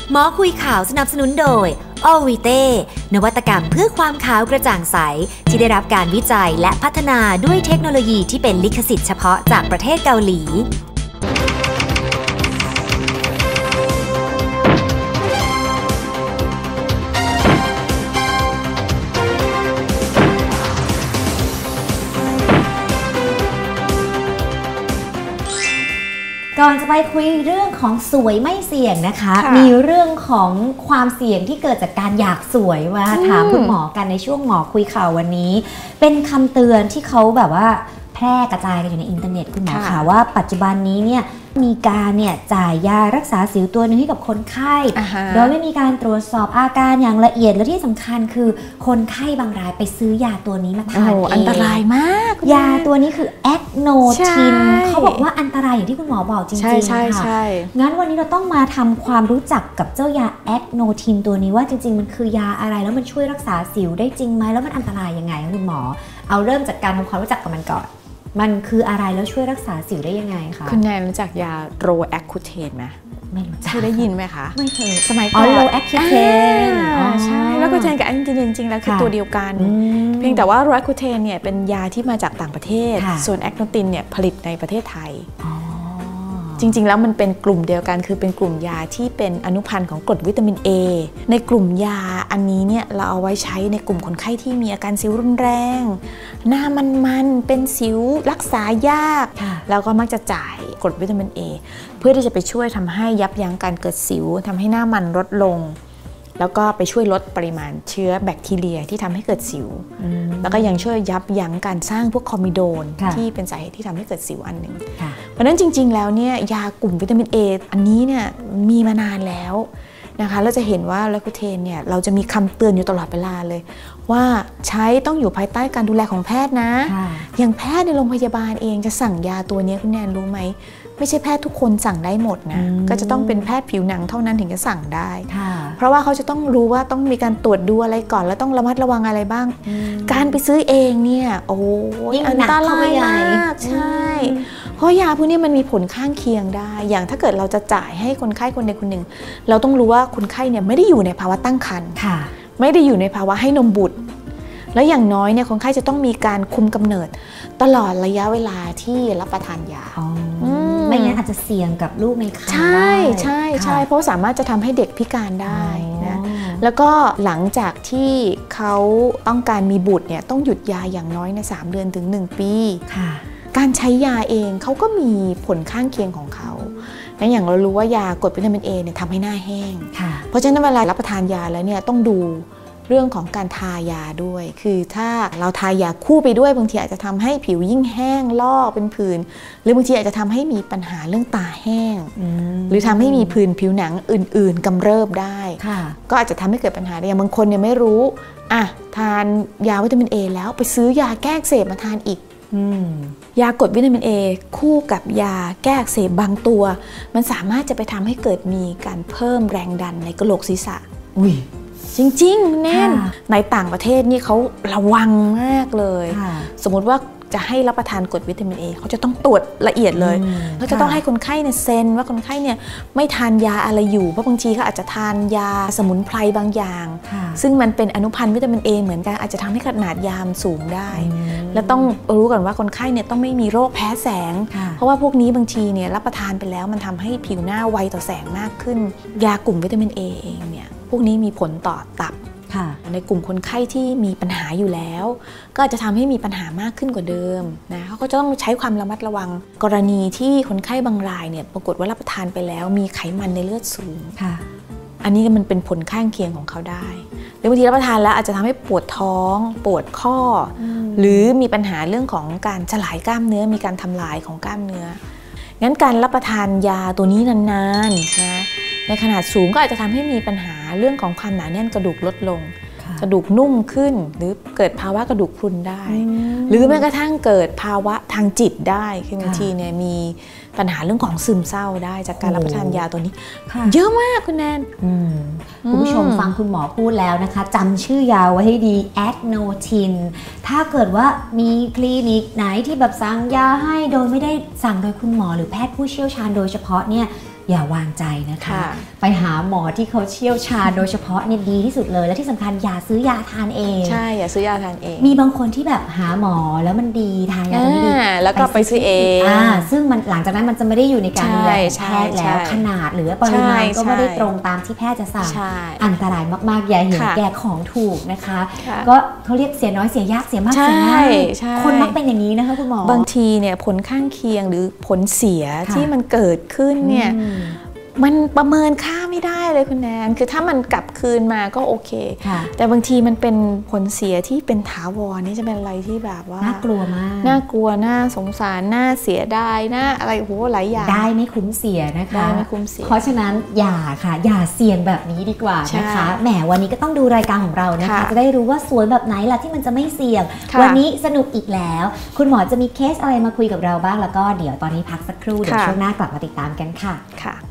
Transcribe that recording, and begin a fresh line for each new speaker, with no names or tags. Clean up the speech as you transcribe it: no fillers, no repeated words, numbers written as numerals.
หมอคุยข่าวสนับสนุนโดยออวิเต้นวัตกรรมเพื่อความขาวกระจ่างใสที่ได้รับการวิจัยและพัฒนาด้วยเทคโนโลยีที่เป็นลิขสิทธิ์เฉพาะจากประเทศเกาหลีก่อนจะไปคุยเรื่องของสวยไม่เสี่ยงนะคะมีเรื่องของความเสี่ยงที่เกิดจากการอยากสวยมาถามคุณหมอกันในช่วงหมอคุยข่าววันนี้เป็นคำเตือนที่เขาแบบว่าแพร่กระจายกันอยู่ในอินเทอร์เน็ตคุณหมอค่ะว่าปัจจุบันนี้เนี่ยมีการจ่ายยารักษาสิวตัวนึงให้กับคนไข้โดยไม่มีการตรวจสอบอาการอย่างละเอียดและที่สำคัญคือคนไข้บางรายไปซื้อยาตัวนี้มาทานเอง
อันตรายมาก
ยาตัวนี้คือแอคโนทินเขาบอกว่าอันตรายอย่างที่คุณหมอบอกจริงๆค่ะงั้นวันนี้เราต้องมาทำความรู้จักกับเจ้ายาแอคโนทินตัวนี้ว่าจริงๆมันคือยาอะไรแล้วมันช่วยรักษาสิวได้จริงไหมแล้วมันอันตรายยังไงคะคุณหมอเอาเริ่มจากการทำความรู้จักกับมันก่อนมันคืออะไรแล้วช่วยรักษาสิวได้ยังไงคะ
คุณแนนรู้จักยาโรแอคคูเทนไหม
ไม่รู้จัก
เคยได้ยินไหมคะ
ไม่เคย
สมัยก่อน
โรแอคคูเทน
ใช่แล้วก็เทนกับแอคคูเทนจริงๆแล้วคือตัวเดียวกันเพียงแต่ว่าโรแอคคูเทนเนี่ยเป็นยาที่มาจากต่างประเทศส่วนแอคโนตินเนี่ยผลิตในประเทศไทยจริงๆแล้วมันเป็นกลุ่มเดียวกันคือเป็นกลุ่มยาที่เป็นอนุพันธ์ของกรดวิตามิน A ในกลุ่มยาอันนี้เนี่ยเราเอาไว้ใช้ในกลุ่มคนไข้ที่มีอาการสิวรุนแรงหน้ามันๆเป็นสิวรักษายากแล้วก็มักจะจ่ายกรดวิตามิน A เพื่อที่จะไปช่วยทำให้ยับยั้งการเกิดสิวทำให้หน้ามันลดลงแล้วก็ไปช่วยลดปริมาณเชื้อแบคทีเรียที่ทำให้เกิดสิวแล้วก็ยังช่วยยับยั้งการสร้างพวกคอมิโดนที่เป็นสาเหตุที่ทำให้เกิดสิวอันหนึ่งเพราะฉะนั้นจริงๆแล้วเนี่ยยากลุ่มวิตามิน A อันนี้เนี่ยมีมานานแล้วนะคะเราจะเห็นว่าแลคูเทนเนี่ยเราจะมีคำเตือนอยู่ตลอดเวลาเลยว่าใช้ต้องอยู่ภายใต้การดูแลของแพทย์นะอย่างแพทย์ในโรงพยาบาลเองจะสั่งยาตัวนี้คุณแนนรู้ไหมไม่ใช่แพทย์ทุกคนสั่งได้หมดนะก็จะต้องเป็นแพทย์ผิวหนังเท่านั้นถึงจะสั่งได้เพราะว่าเขาจะต้องรู้ว่าต้องมีการตรวจดูอะไรก่อนแล้วต้องระมัดระวังอะไรบ้างการไปซื้อเองเนี่ยโอ้ยอันตรายมากใช่เพราะยาพวกนี้มันมีผลข้างเคียงได้อย่างถ้าเกิดเราจะจ่ายให้คนไข้คนใดคนหนึ่งเราต้องรู้ว่าคนไข้เนี่ยไม่ได้อยู่ในภาวะตั้งครรภ์ไม่ได้อยู่ในภาวะให้นมบุตรแล้วอย่างน้อยเนี่ยคนไข้จะต้องมีการคุมกำเนิดตลอดระยะเวลาที่รับประทานยา
ไม่งั้นอาจจะเสี่ยงกับลูกในครรภ์
ใช่ใช่ใช่เพราะสามารถจะทำให้เด็กพิการได้นะแล้วก็หลังจากที่เขาต้องการมีบุตรเนี่ยต้องหยุดยาอย่างน้อยใน3 เดือนถึง1 ปีการใช้ยาเองเขาก็มีผลข้างเคียงของเขาและอย่างเรารู้ว่ายากรดวิตามิน A เนี่ยทำให้หน้าแห้งเพราะฉะนั้นเวลารับประทานยาแล้วเนี่ยต้องดูเรื่องของการทายาด้วยคือถ้าเราทายาคู่ไปด้วยบางทีอาจจะทำให้ผิวยิ่งแห้งลอกเป็นผื่นหรือบางทีอาจจะทำให้มีปัญหาเรื่องตาแห้งหรือทำให้มีผื่นผิวหนังอื่นๆกำเริบได้ก็อาจจะทำให้เกิดปัญหาได้อย่างบางคนเนี่ยไม่รู้ทานยาวิตามิน A แล้วไปซื้อยาแก้อักเสบมาทานอีกยากรดวิตามิน A คู่กับยาแก้อักเสบบางตัวมันสามารถจะไปทำให้เกิดมีการเพิ่มแรงดันในกะโหลกศีรษะจริงๆแน่นในต่างประเทศนี่เขาระวังมากเลยสมมติว่าจะให้รับประทานกรดวิตามิน A เขาจะต้องตรวจละเอียดเลยเขาจะต้องให้คนไข้เนี่ยเซ็นว่าคนไข้เนี่ยไม่ทานยาอะไรอยู่เพราะบางทีเขาอาจจะทานยาสมุนไพรบางอย่างซึ่งมันเป็นอนุพันธ์วิตามิน A เหมือนกันอาจจะทำให้ขนาดยาสูงได้และต้องรู้ก่อนว่าคนไข้เนี่ยต้องไม่มีโรคแพ้แสงเพราะว่าพวกนี้บางทีเนี่ยรับประทานไปแล้วมันทำให้ผิวหน้าไวต่อแสงมากขึ้นยากลุ่มวิตามิน A เองเนี่ยพวกนี้มีผลต่อตับในกลุ่มคนไข้ที่มีปัญหาอยู่แล้วก็อาจจะทำให้มีปัญหามากขึ้นกว่าเดิมนะเขาก็จะต้องใช้ความระมัดระวังกรณีที่คนไข้บางรายเนี่ยปรากฏว่ารับประทานไปแล้วมีไขมันในเลือดสูงอันนี้มันเป็นผลข้างเคียงของเขาได้หรือบางทีรับประทานแล้วอาจจะทำให้ปวดท้องปวดข้อหรือมีปัญหาเรื่องของการสลายกล้ามเนื้อมีการทำลายของกล้ามเนื้องั้นการรับประทานยาตัวนี้นานๆนะในขนาดสูงก็อาจจะทำให้มีปัญหาเรื่องของความหนาแน่นกระดูกลดลงกระดูกนุ่มขึ้นหรือเกิดภาวะกระดูกพรุนได้หรือแม้กระทั่งเกิดภาวะทางจิตได้คือบางทีเนี่ยมีปัญหาเรื่องของซึมเศร้าได้จากการรับประทานยาตัวนี้เยอะมากคุณแนน
คุณผู้ชมฟังคุณหมอพูดแล้วนะคะจำชื่อยาไว้ให้ดีแอคโนทินถ้าเกิดว่ามีคลินิกไหนที่แบบสั่งยาให้โดยไม่ได้สั่งโดยคุณหมอหรือแพทย์ผู้เชี่ยวชาญโดยเฉพาะเนี่ยอย่าวางใจนะคะไปหาหมอที่เขาเชี่ยวชาญโดยเฉพาะเนี่ยดีที่สุดเลยและที่สำคัญอย่าซื้อยาทานเอง
ใช่อย่าซื้อยาทานเอง
มีบางคนที่แบบหาหมอแล้วมันดีทานยาตัวนี้ดี
แล้วก็ไปซื้อเอง
ซึ่งมันหลังจากนั้นมันจะไม่ได้อยู่ในการดูแลของแพทย์แล้วขนาดหรือปริมาณก็ไม่ได้ตรงตามที่แพทย์จะสั่งอันตรายมากๆอย่าเห็นแก่ของถูกนะคะก็เขาเรียกเสียน้อยเสียยากเสียมากเสียง่ายคนมักเป็นอย่างนี้นะคะคุณหมอบ
างทีเนี่ยผลข้างเคียงหรือผลเสียที่มันเกิดขึ้นเนี่ยมันประเมินค่าไม่ได้เลยคุณแนนคือถ้ามันกลับคืนมาก็โอเคแต่บางทีมันเป็นผลเสียที่เป็นถาวรนี่จะเป็นอะไรที่แบบว่า
น่ากลัวมาก
น่ากลัวน่าสงสารน่าเสียดายน่าอะไรโหหลายอย่าง
ได้ไม่คุ้มเสียนะคะ
ได้ไม่คุ้มเสีย
เพราะฉะนั้นอย่าค่ะอย่าเสี่ยงแบบนี้ดีกว่านะคะแหมวันนี้ก็ต้องดูรายการของเรานะคะจะได้รู้ว่าสวยแบบไหนล่ะที่มันจะไม่เสี่ยงวันนี้สนุกอีกแล้วคุณหมอจะมีเคสอะไรมาคุยกับเราบ้างแล้วก็เดี๋ยวตอนนี้พักสักครู่เดี๋ยวช่วงหน้ากลับมาติดตามกันค่ะ